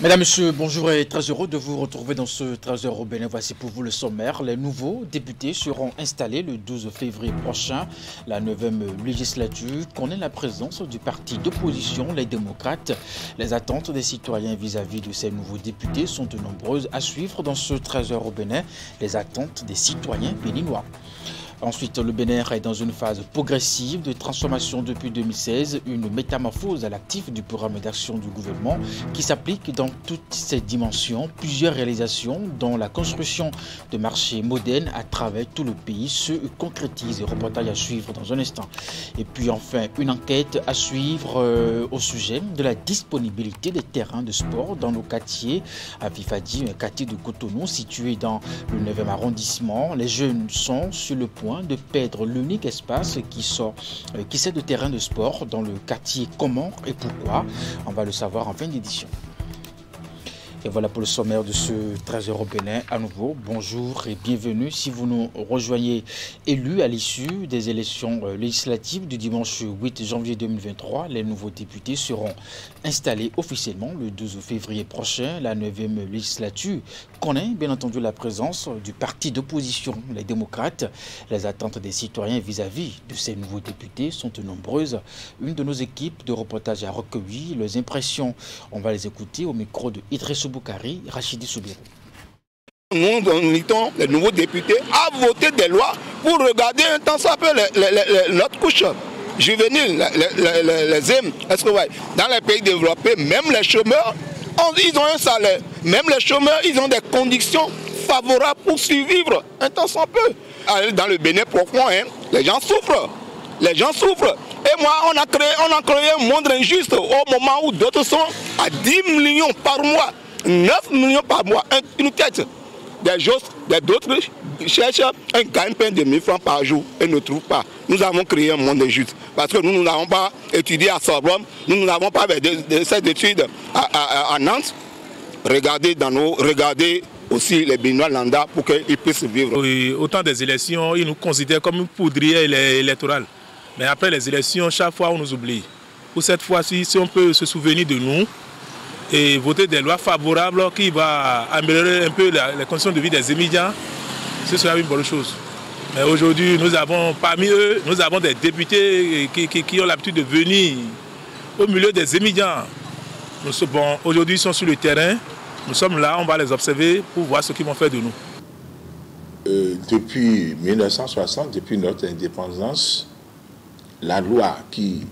Mesdames, Messieurs, bonjour et très heureux de vous retrouver dans ce 13h au Bénin. Voici pour vous le sommaire. Les nouveaux députés seront installés le 12 février prochain. La 9e législature connaît la présence du parti d'opposition, les démocrates. Les attentes des citoyens vis-à-vis de ces nouveaux députés sont nombreuses à suivre dans ce 13h au Bénin. Les attentes des citoyens béninois. Ensuite, le Bénin est dans une phase progressive de transformation depuis 2016, une métamorphose à l'actif du programme d'action du gouvernement qui s'applique dans toutes ses dimensions. Plusieurs réalisations, dont la construction de marchés modernes à travers tout le pays, se concrétisent. Reportage à suivre dans un instant. Et puis enfin, une enquête à suivre au sujet de la disponibilité des terrains de sport dans nos quartiers. À Fifadi, un quartier de Cotonou situé dans le 9e arrondissement. Les jeunes sont sur le point de perdre l'unique espace qui sert de terrain de sport dans le quartier. Comment et pourquoi? On va le savoir en fin d'édition. Et voilà pour le sommaire de ce 13h au Bénin. À nouveau, bonjour et bienvenue. Si vous nous rejoignez élus à l'issue des élections législatives du dimanche 8 janvier 2023, les nouveaux députés seront installés officiellement le 12 février prochain. La 9e législature connaît bien entendu la présence du parti d'opposition, les démocrates. Les attentes des citoyens vis-à-vis de ces nouveaux députés sont nombreuses. Une de nos équipes de reportage a recueilli leurs impressions. On va les écouter au micro de Idrissou Boukari, Rachidi Soubirou. Nous invitons les nouveaux députés à voter des lois pour regarder un temps ça peu notre couche juvénile, les EM. Dans les pays développés, même les chômeurs, ils ont un salaire. Même les chômeurs, ils ont des conditions favorables pour survivre un temps soit peu. Dans le Bénin profond, les gens souffrent. Les gens souffrent. Et moi, on a créé un monde injuste au moment où d'autres sont à 10 millions par mois. 9 millions par mois, une tête. D'autres cherchent un gagne-pain de 1000 francs par jour et ne trouvent pas. Nous avons créé un monde injuste. Parce que nous n'avons pas étudié à Sorbonne, nous n'avons pas cette étude à Nantes. Regardez aussi les Béninois lambda pour qu'ils puissent vivre. Oui, au temps des élections, ils nous considèrent comme une poudrière électorale. Mais après les élections, chaque fois on nous oublie. Pour cette fois-ci, si on peut se souvenir de nous, et voter des lois favorables qui vont améliorer un peu les conditions de vie des immigrants, ce sera une bonne chose. Mais aujourd'hui, nous avons parmi eux, nous avons des députés qui ont l'habitude de venir au milieu des immigrants. Aujourd'hui, ils sont sur le terrain, nous sommes là, on va les observer pour voir ce qu'ils vont faire de nous. Depuis 1960, depuis notre indépendance, la loi qui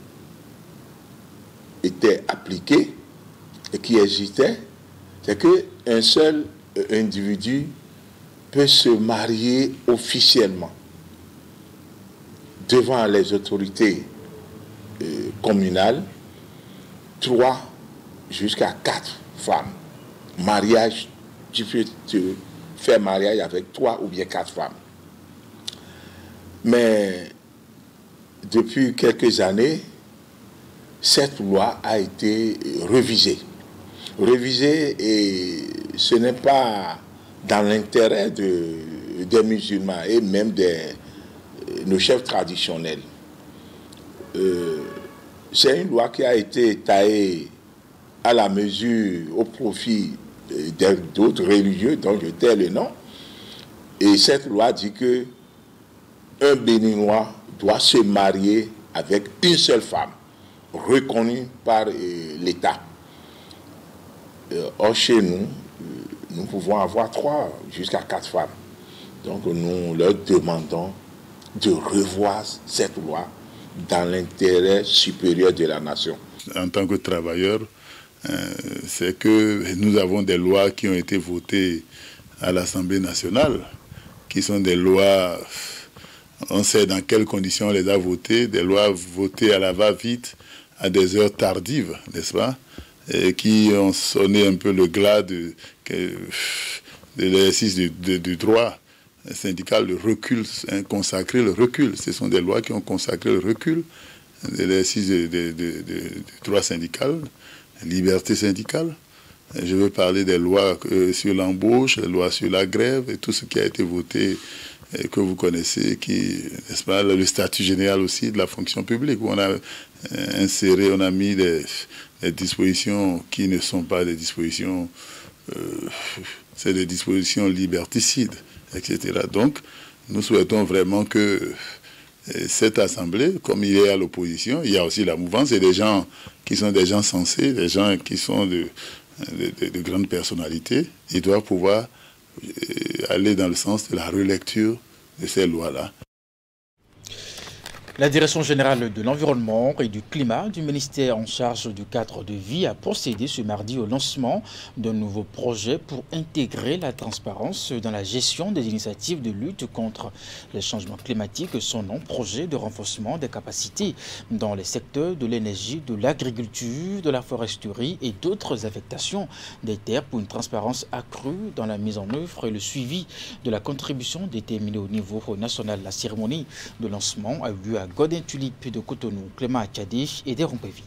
était appliquée et qui existait, c'est qu'un seul individu peut se marier officiellement devant les autorités communales, 3 jusqu'à 4 femmes. Mariage, tu peux te faire mariage avec 3 ou bien 4 femmes. Mais depuis quelques années, cette loi a été révisée. Et ce n'est pas dans l'intérêt des musulmans et même de nos chefs traditionnels. C'est une loi qui a été taillée à la mesure, au profit d'autres religieux dont je tais le nom. Et cette loi dit que un Béninois doit se marier avec une seule femme, reconnue par l'État. Or, chez nous, nous pouvons avoir 3 jusqu'à 4 femmes. Donc, nous leur demandons de revoir cette loi dans l'intérêt supérieur de la nation. En tant que travailleurs, c'est que nous avons des lois qui ont été votées à l'Assemblée nationale, qui sont des lois, on sait dans quelles conditions on les a votées, des lois votées à la va-vite, à des heures tardives, n'est-ce pas? Et qui ont sonné un peu le glas de l'exercice du droit syndical, le recul, consacré le recul. Ce sont des lois qui ont consacré le recul, l'exercice du droit syndical, liberté syndicale. Je veux parler des lois sur l'embauche, les lois sur la grève et tout ce qui a été voté que vous connaissez, n'est-ce pas, le statut général aussi de la fonction publique, où on a inséré, on a mis des dispositions qui ne sont pas des dispositions, c'est des dispositions liberticides, etc. Donc, nous souhaitons vraiment que cette assemblée, comme il est à l'opposition, il y a aussi la mouvance et des gens qui sont des gens sensés, des gens qui sont de grandes personnalités, ils doivent pouvoir aller dans le sens de la relecture de ces lois-là. La Direction générale de l'environnement et du climat du ministère en charge du cadre de vie a procédé ce mardi au lancement d'un nouveau projet pour intégrer la transparence dans la gestion des initiatives de lutte contre les changements climatiques. Son nom, projet de renforcement des capacités dans les secteurs de l'énergie, de l'agriculture, de la foresterie et d'autres affectations des terres pour une transparence accrue dans la mise en œuvre et le suivi de la contribution déterminée au niveau national. La cérémonie de lancement a eu lieu à Godin Tulipe de Cotonou, Clément Akadé et des Rompévis.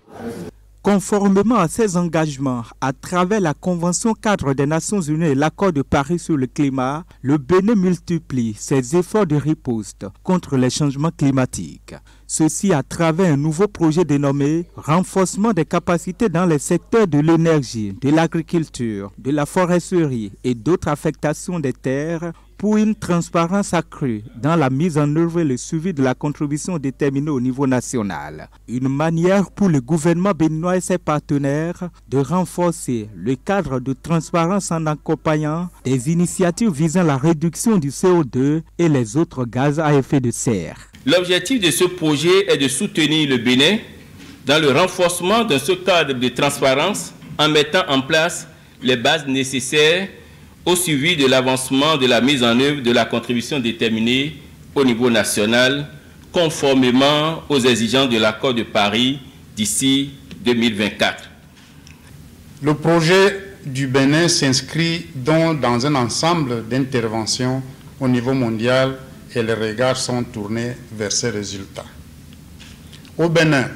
Conformément à ses engagements, à travers la Convention cadre des Nations Unies et l'accord de Paris sur le climat, le Bénin multiplie ses efforts de riposte contre les changements climatiques. Ceci à travers un nouveau projet dénommé « Renforcement des capacités dans les secteurs de l'énergie, de l'agriculture, de la foresterie et d'autres affectations des terres » pour une transparence accrue dans la mise en œuvre et le suivi de la contribution déterminée au niveau national. Une manière pour le gouvernement béninois et ses partenaires de renforcer le cadre de transparence en accompagnant des initiatives visant la réduction du CO2 et les autres gaz à effet de serre. L'objectif de ce projet est de soutenir le Bénin dans le renforcement de ce cadre de transparence en mettant en place les bases nécessaires au suivi de l'avancement de la mise en œuvre de la contribution déterminée au niveau national, conformément aux exigences de l'accord de Paris d'ici 2024. Le projet du Bénin s'inscrit donc dans un ensemble d'interventions au niveau mondial et les regards sont tournés vers ces résultats. Au Bénin,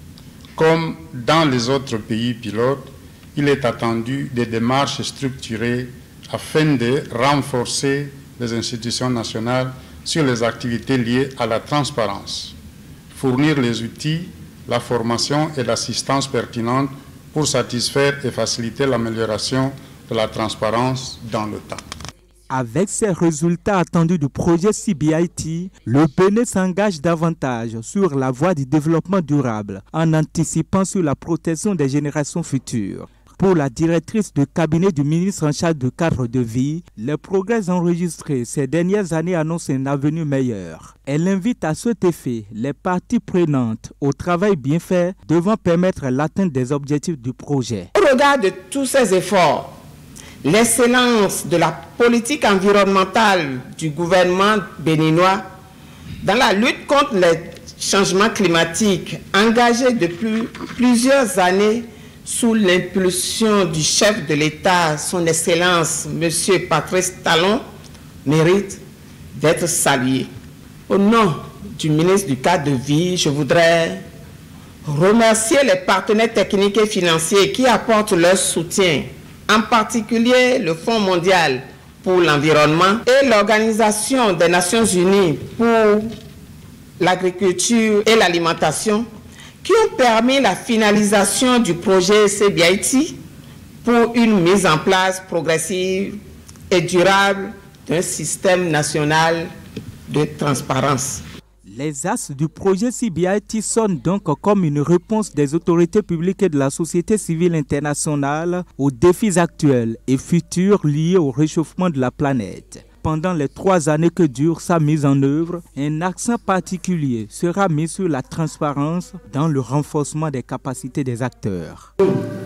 comme dans les autres pays pilotes, il est attendu des démarches structurées afin de renforcer les institutions nationales sur les activités liées à la transparence, fournir les outils, la formation et l'assistance pertinente pour satisfaire et faciliter l'amélioration de la transparence dans le temps. Avec ces résultats attendus du projet CBIT, le Bénin s'engage davantage sur la voie du développement durable en anticipant sur la protection des générations futures. Pour la directrice de cabinet du ministre en charge du cadre de vie, les progrès enregistrés ces dernières années annoncent un avenir meilleur. Elle invite à cet effet les parties prenantes au travail bien fait devant permettre l'atteinte des objectifs du projet. Au regard de tous ces efforts, l'excellence de la politique environnementale du gouvernement béninois dans la lutte contre les changements climatiques engagés depuis plusieurs années sous l'impulsion du chef de l'État, son Excellence, M. Patrice Talon, mérite d'être salué. Au nom du ministre du Cadre de vie, je voudrais remercier les partenaires techniques et financiers qui apportent leur soutien, en particulier le Fonds mondial pour l'environnement et l'Organisation des Nations Unies pour l'agriculture et l'alimentation, qui ont permis la finalisation du projet CBIT pour une mise en place progressive et durable d'un système national de transparence. Les axes du projet CBIT sonnent donc comme une réponse des autorités publiques et de la société civile internationale aux défis actuels et futurs liés au réchauffement de la planète. Pendant les 3 années que dure sa mise en œuvre, un accent particulier sera mis sur la transparence dans le renforcement des capacités des acteurs.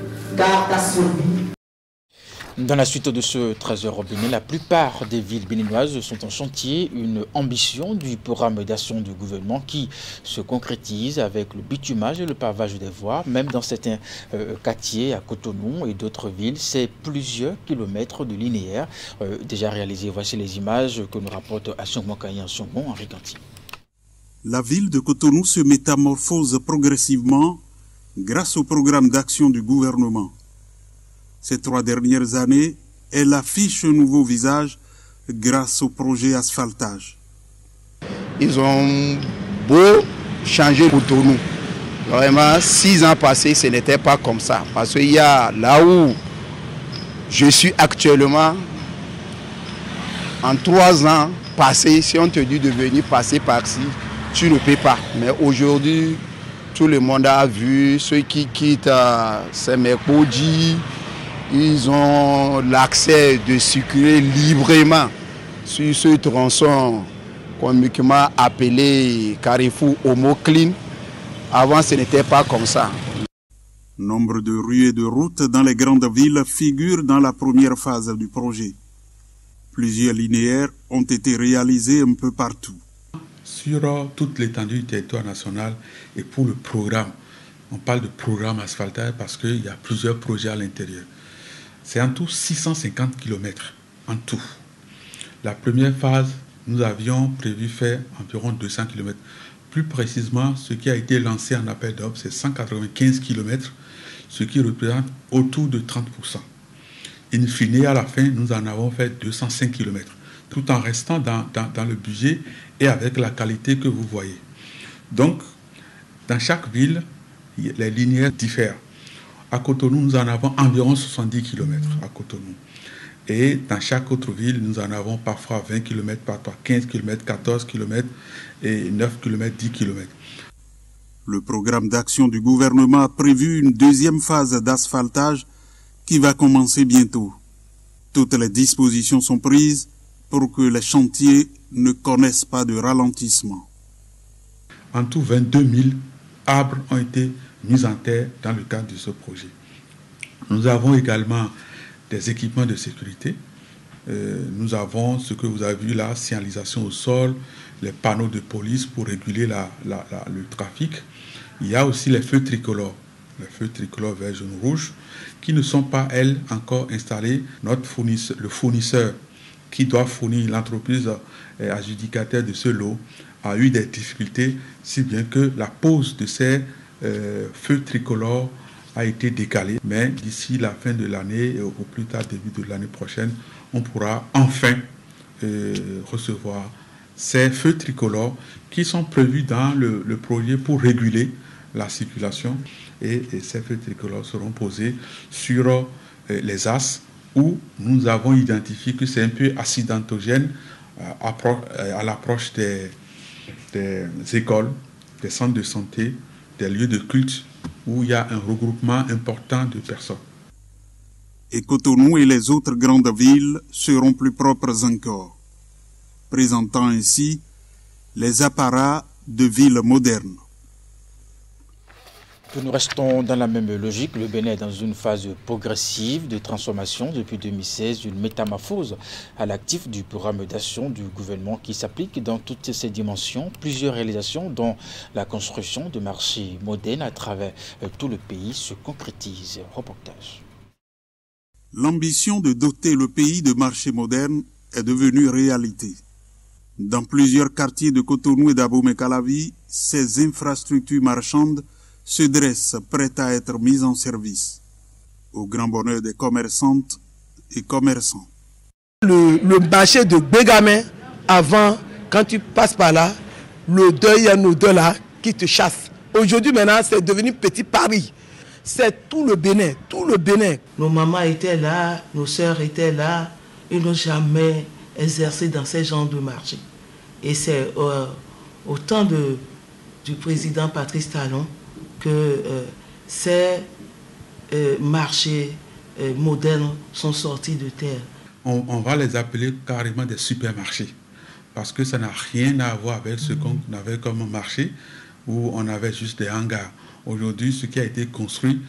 Dans la suite de ce trésor au Bénin, la plupart des villes béninoises sont en chantier, une ambition du programme d'action du gouvernement qui se concrétise avec le bitumage et le pavage des voies. Même dans certains quartiers à Cotonou et d'autres villes, c'est plusieurs kilomètres de linéaire déjà réalisés. Voici les images que nous rapporte Assongmo Kayan Henri Ganti. La ville de Cotonou se métamorphose progressivement grâce au programme d'action du gouvernement. Ces 3 dernières années, elle affiche un nouveau visage grâce au projet asphaltage. Ils ont beau changer Cotonou, Vraiment, 6 ans passés, ce n'était pas comme ça. Parce qu'il y a là où je suis actuellement, en 3 ans passés, si on te dit de venir passer par-ci, tu ne peux pas. Mais aujourd'hui, tout le monde a vu, ceux qui quittent Semekoji, ils ont l'accès de circuler librement sur ce tronçon communément appelé Carrefour Homo-Clean. Avant, ce n'était pas comme ça. Nombre de rues et de routes dans les grandes villes figurent dans la première phase du projet. Plusieurs linéaires ont été réalisés un peu partout. Sur toute l'étendue du territoire national et pour le programme, on parle de programme asphaltage parce qu'il y a plusieurs projets à l'intérieur. C'est en tout 650 km en tout. La première phase, nous avions prévu faire environ 200 km. Plus précisément, ce qui a été lancé en appel d'offres, c'est 195 km, ce qui représente autour de 30%. In fine, à la fin, nous en avons fait 205 km, tout en restant dans le budget et avec la qualité que vous voyez. Donc, dans chaque ville, les linéaires diffèrent. À Cotonou, nous en avons environ 70 km à Cotonou. Et dans chaque autre ville, nous en avons parfois 20 km, parfois 15 km, 14 km et 9 km, 10 km. Le programme d'action du gouvernement a prévu une deuxième phase d'asphaltage qui va commencer bientôt. Toutes les dispositions sont prises pour que les chantiers ne connaissent pas de ralentissement. En tout, 22 000 arbres ont été mis en terre dans le cadre de ce projet. Nous avons également des équipements de sécurité. Nous avons ce que vous avez vu là, signalisation au sol, les panneaux de police pour réguler le trafic. Il y a aussi les feux tricolores vert, jaune, rouge, qui ne sont pas, elles, encore installées. Le fournisseur qui doit fournir l'entreprise adjudicataire de ce lot a eu des difficultés, si bien que la pose de ces feux tricolores a été décalée. Mais d'ici la fin de l'année, au plus tard début de l'année prochaine, on pourra enfin recevoir ces feux tricolores qui sont prévus dans le projet pour réguler la circulation. Et ces feux tricolores seront posés sur les axes où nous avons identifié que c'est un peu accidentogène à l'approche des écoles, des centres de santé, des lieux de culte où il y a un regroupement important de personnes. Et Cotonou et les autres grandes villes seront plus propres encore, présentant ainsi les apparats de villes modernes. Nous restons dans la même logique. Le Bénin est dans une phase progressive de transformation depuis 2016, une métamorphose à l'actif du programme d'action du gouvernement qui s'applique dans toutes ses dimensions. Plusieurs réalisations, dont la construction de marchés modernes à travers tout le pays, se concrétisent. Reportage. L'ambition de doter le pays de marchés modernes est devenue réalité. Dans plusieurs quartiers de Cotonou et d'Abomey-Calavi, ces infrastructures marchandes se dressent prêtes à être mises en service, au grand bonheur des commerçantes et commerçants. Le marché de Bégamé, avant, quand tu passes par là, l'odeur, il y a une odeur là qui te chasse. Aujourd'hui, maintenant, c'est devenu Petit Paris. C'est tout le Bénin, tout le Bénin. Nos mamans étaient là, nos sœurs étaient là, ils n'ont jamais exercé dans ces genres de marché. Et c'est au temps du président Patrice Talon que ces marchés modernes sont sortis de terre. On va les appeler carrément des supermarchés, parce que ça n'a rien à voir avec ce qu'on avait comme marché, où on avait juste des hangars. Aujourd'hui, ce qui a été construit,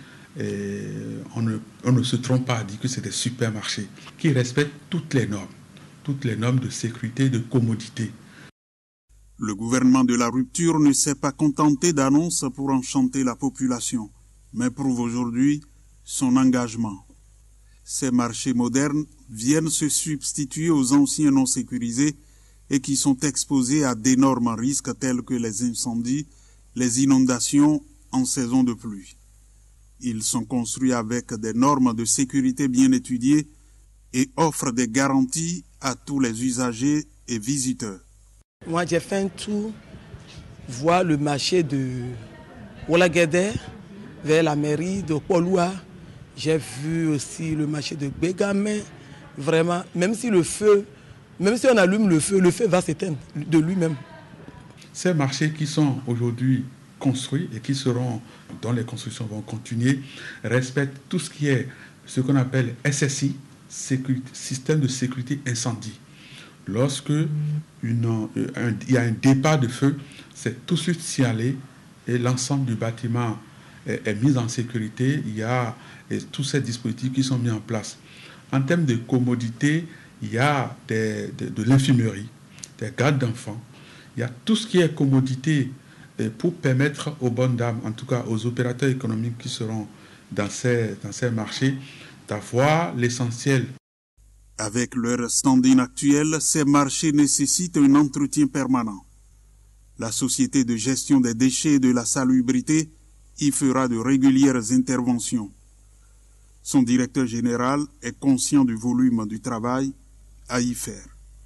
on ne se trompe pas à dire que c'est des supermarchés qui respectent toutes les normes de sécurité et de commodité. Le gouvernement de la rupture ne s'est pas contenté d'annonces pour enchanter la population, mais prouve aujourd'hui son engagement. Ces marchés modernes viennent se substituer aux anciens non sécurisés et qui sont exposés à d'énormes risques tels que les incendies, les inondations en saison de pluie. Ils sont construits avec des normes de sécurité bien étudiées et offrent des garanties à tous les usagers et visiteurs. Moi, j'ai fait un tour, voir le marché de Oualaguédé, vers la mairie de Poloua. J'ai vu aussi le marché de Bégamé. Vraiment, même si on allume le feu va s'éteindre de lui-même. Ces marchés qui sont aujourd'hui construits et dont les constructions vont continuer, respectent tout ce qui est ce qu'on appelle SSI, système de sécurité incendie. Lorsque il y a un départ de feu, c'est tout de suite signalé et l'ensemble du bâtiment est mis en sécurité. Il y a tous ces dispositifs qui sont mis en place. En termes de commodité, il y a de l'infirmerie, des gardes d'enfants. Il y a tout ce qui est commodité pour permettre aux bonnes dames, en tout cas aux opérateurs économiques qui seront dans ces marchés, d'avoir l'essentiel. Avec leur standing actuel, ces marchés nécessitent un entretien permanent. La Société de gestion des déchets et de la salubrité y fera de régulières interventions. Son directeur général est conscient du volume du travail à y faire.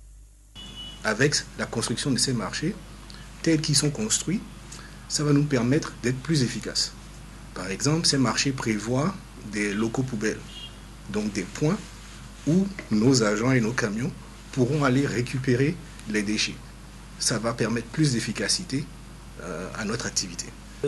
Avec la construction de ces marchés, tels qu'ils sont construits, ça va nous permettre d'être plus efficaces. Par exemple, ces marchés prévoient des locaux poubelles, donc des points où nos agents et nos camions pourront aller récupérer les déchets. Ça va permettre plus d'efficacité à notre activité.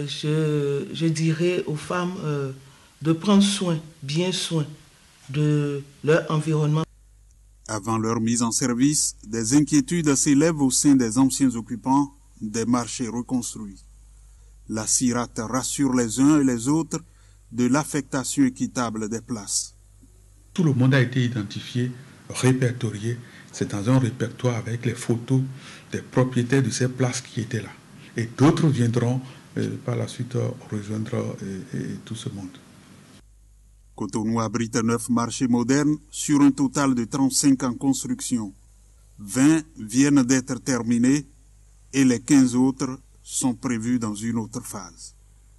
Je dirais aux femmes de prendre bien soin de leur environnement. Avant leur mise en service, des inquiétudes s'élèvent au sein des anciens occupants des marchés reconstruits. La CIRAT rassure les uns et les autres de l'affectation équitable des places. Tout le monde a été identifié, répertorié. C'est dans un répertoire avec les photos des propriétaires de ces places qui étaient là. Et d'autres viendront par la suite rejoindre tout ce monde. Cotonou abrite 9 marchés modernes sur un total de 35 en construction. 20 viennent d'être terminés et les 15 autres sont prévus dans une autre phase.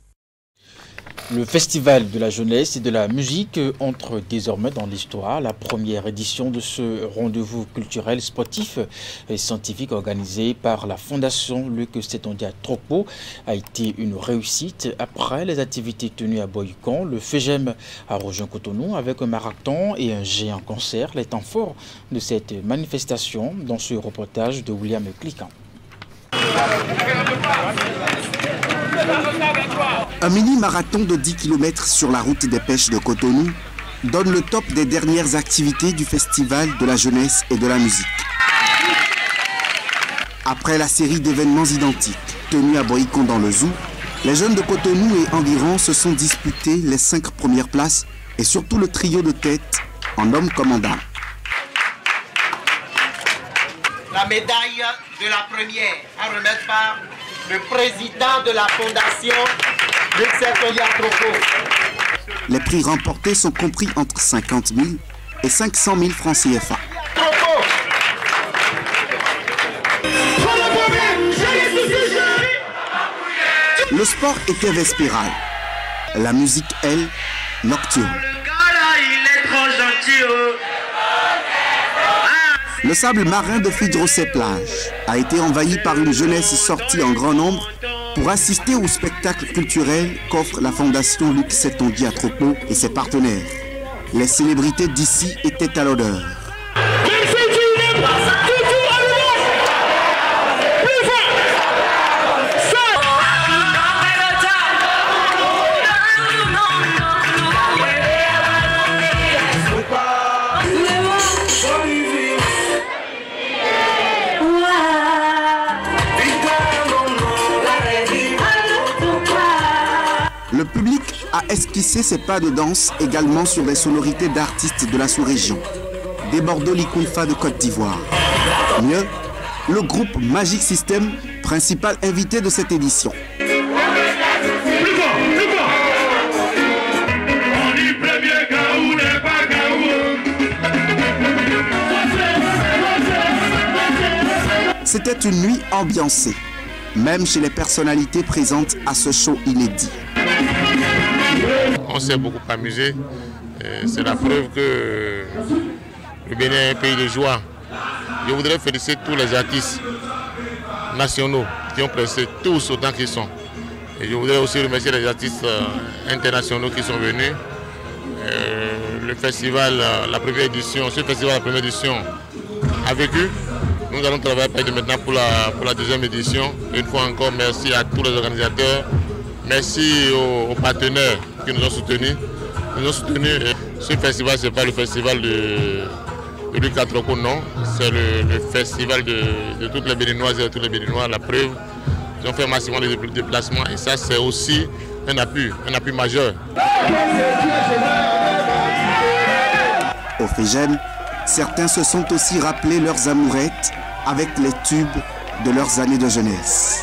Le Festival de la jeunesse et de la musique entre désormais dans l'histoire. La première édition de ce rendez-vous culturel, sportif et scientifique organisé par la Fondation Luc Setondia Tropo a été une réussite. Après les activités tenues à Boycon, le FEGEM a rejoint Cotonou avec un marathon et un géant concert. Les temps forts de cette manifestation dans ce reportage de William Cliquant. Un mini-marathon de 10 km sur la route des pêches de Cotonou donne le top des dernières activités du Festival de la jeunesse et de la musique. Après la série d'événements identiques tenus à Boycon dans le Zoo, les jeunes de Cotonou et environ se sont disputés les 5 premières places et surtout le trio de tête en homme comme en dame. La médaille de la première à remettre par le président de la Fondation Luc Setondia Tropo. Les prix remportés sont compris entre 50 000 et 500 000 francs CFA. Le sport était vespéral. La musique, elle, nocturne. Le sable marin de Fidrocé-Plage a été envahi par une jeunesse sortie en grand nombre pour assister au spectacle culturel qu'offre la Fondation Luc Setondia Tropo et ses partenaires. Les célébrités d'ici étaient à l'honneur. Le public a esquissé ses pas de danse également sur des sonorités d'artistes de la sous-région, des Bordeaux-Licoulfa de Côte d'Ivoire. Mieux, le groupe Magic System, principal invité de cette édition. C'était une nuit ambiancée, même chez les personnalités présentes à ce show inédit. On s'est beaucoup amusé. C'est la preuve que le Bénin est un pays de joie. Je voudrais féliciter tous les artistes nationaux qui ont pressé tous autant qu'ils sont. Et je voudrais aussi remercier les artistes internationaux qui sont venus. Le festival, la première édition, ce festival, la première édition a vécu. Nous allons travailler de maintenant pour la deuxième édition. Une fois encore, merci à tous les organisateurs. Merci aux partenaires qui nous ont soutenus. Ce festival, ce n'est pas le festival de Luc Atroko, non. C'est le festival de toutes les Béninoises et de tous les Béninois. La preuve, ils ont fait massivement des déplacements et ça, c'est aussi un appui majeur. Au FEGEN, certains se sont aussi rappelés leurs amourettes avec les tubes de leurs années de jeunesse.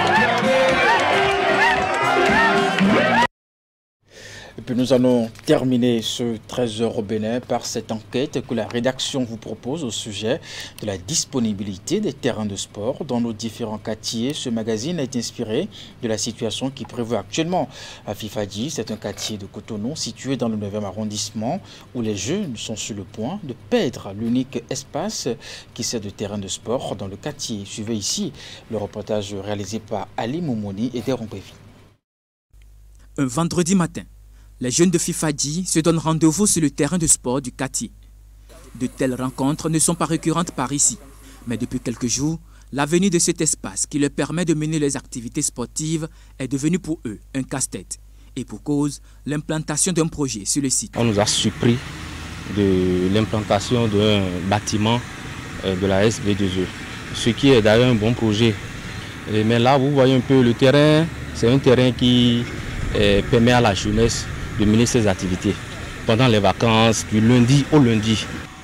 Et puis nous allons terminer ce 13h au Bénin par cette enquête que la rédaction vous propose au sujet de la disponibilité des terrains de sport dans nos différents quartiers. Ce magazine est inspiré de la situation qui prévaut actuellement à Fifadi. C'est un quartier de Cotonou situé dans le 9e arrondissement où les jeunes sont sur le point de perdre l'unique espace qui sert de terrain de sport dans le quartier. Suivez ici le reportage réalisé par Ali Moumouni et Deron Bévi. Un vendredi matin, les jeunes de Fifadi se donnent rendez-vous sur le terrain de sport du quartier. De telles rencontres ne sont pas récurrentes par ici, mais depuis quelques jours, la venue de cet espace qui leur permet de mener les activités sportives est devenue pour eux un casse-tête. Et pour cause, l'implantation d'un projet sur le site. On nous a surpris de l'implantation d'un bâtiment de la SB2E, ce qui est d'ailleurs un bon projet. Mais là, vous voyez un peu le terrain, c'est un terrain qui permet à la jeunesse de mener ses activités pendant les vacances du lundi au lundi.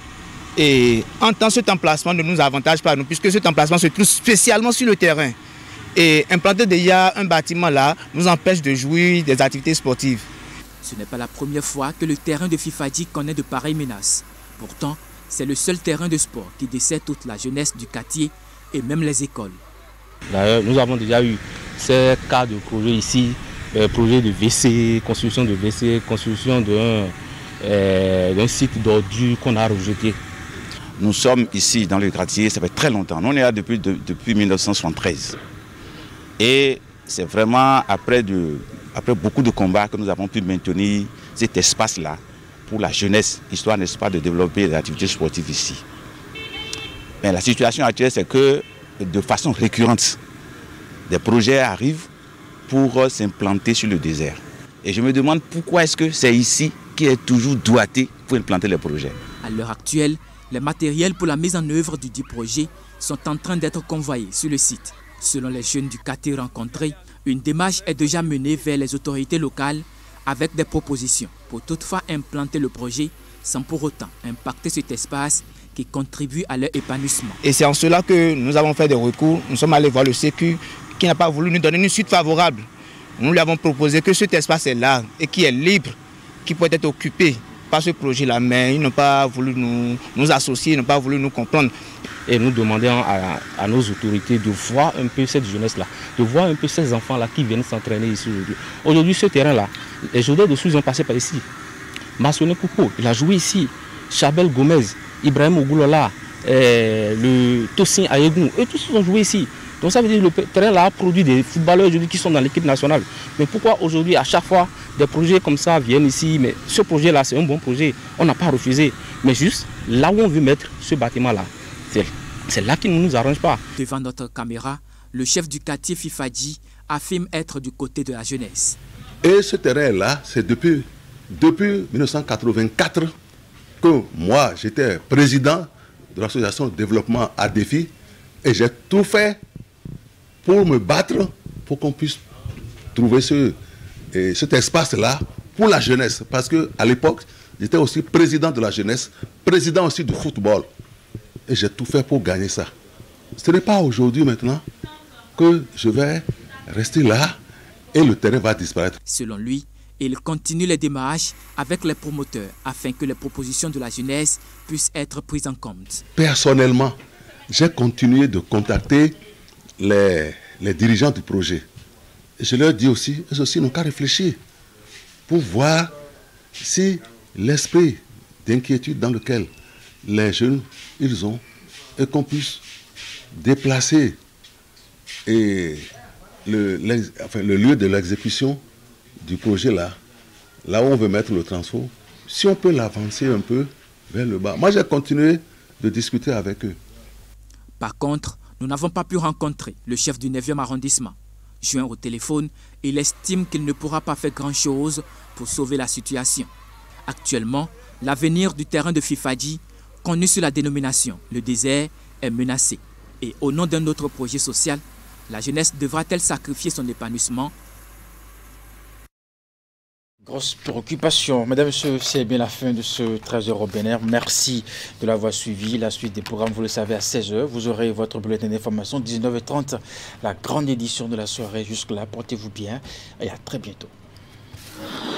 Et en tant que cet emplacement ne nous avantage pas, nous, puisque cet emplacement se trouve spécialement sur le terrain. Et implanter déjà un bâtiment là nous empêche de jouir des activités sportives. Ce n'est pas la première fois que le terrain de Fifadi connaît de pareilles menaces. Pourtant, c'est le seul terrain de sport qui dessert toute la jeunesse du quartier et même les écoles. D'ailleurs, nous avons déjà eu ces cas de projet ici. Projet de WC, construction de WC, construction d'un site d'ordures qu'on a rejeté. Nous sommes ici dans le quartier, ça fait très longtemps. Nous on est là depuis 1973. Et c'est vraiment après beaucoup de combats que nous avons pu maintenir cet espace-là pour la jeunesse, histoire, n'est-ce pas, de développer des activités sportives ici. Mais la situation actuelle, c'est que de façon récurrente, des projets arrivent pour s'implanter sur le désert. Et je me demande pourquoi est-ce que c'est ici qui est toujours doigté pour implanter les projets. À l'heure actuelle, les matériels pour la mise en œuvre du dit projet sont en train d'être convoyés sur le site. Selon les jeunes du quartier rencontrés, une démarche est déjà menée vers les autorités locales avec des propositions pour toutefois implanter le projet sans pour autant impacter cet espace qui contribue à leur épanouissement. Et c'est en cela que nous avons fait des recours. Nous sommes allés voir le Sécu qui n'a pas voulu nous donner une suite favorable. Nous lui avons proposé que cet espace est là et qui est libre, qui peut être occupé par ce projet-là, mais ils n'ont pas voulu nous associer, ils n'ont pas voulu nous comprendre. Et nous demandons à nos autorités de voir un peu cette jeunesse-là, de voir un peu ces enfants-là qui viennent s'entraîner ici aujourd'hui. Aujourd'hui, ce terrain-là, les joueurs de Sousse ont passé par ici. Massoné Kouko, il a joué ici. Chabel Gomez, Ibrahim Ogoulola, le Tossin Ayegou, eux tous ont joué ici. Donc ça veut dire que le terrain-là a produit des footballeurs aujourd'hui qui sont dans l'équipe nationale. Mais pourquoi aujourd'hui, à chaque fois, des projets comme ça viennent ici? Mais ce projet-là, c'est un bon projet. On n'a pas refusé. Mais juste, là où on veut mettre ce bâtiment-là, c'est là qui ne nous arrange pas. Devant notre caméra, le chef du quartier Fifadi affirme être du côté de la jeunesse. Et ce terrain-là, c'est depuis 1984 que moi, j'étais président de l'association de développement à défi et j'ai tout fait pour me battre, pour qu'on puisse trouver cet espace-là pour la jeunesse. Parce qu'à l'époque, j'étais aussi président de la jeunesse, président aussi du football. Et j'ai tout fait pour gagner ça. Ce n'est pas aujourd'hui maintenant que je vais rester là et le terrain va disparaître. Selon lui, il continue les démarches avec les promoteurs afin que les propositions de la jeunesse puissent être prises en compte. Personnellement, j'ai continué de contacter les dirigeants du projet. Et je leur dis aussi, eux aussi n'ont qu'à réfléchir pour voir si l'esprit d'inquiétude dans lequel les jeunes ils ont et qu'on puisse déplacer et le lieu de l'exécution du projet là où on veut mettre le transfo, si on peut l'avancer un peu vers le bas. Moi, j'ai continué de discuter avec eux. Par contre, nous n'avons pas pu rencontrer le chef du 9e arrondissement. Joint au téléphone, il estime qu'il ne pourra pas faire grand-chose pour sauver la situation. Actuellement, l'avenir du terrain de Fifadi, connu sous la dénomination Le Désert, est menacé. Et au nom d'un autre projet social, la jeunesse devra-t-elle sacrifier son épanouissement? Grosse préoccupation. Mesdames et messieurs, c'est bien la fin de ce 13h au Bénin. Merci de l'avoir suivi. La suite des programmes, vous le savez, à 16h. Vous aurez votre bulletin d'information. 19h30, la grande édition de la soirée. Jusque-là, portez-vous bien et à très bientôt.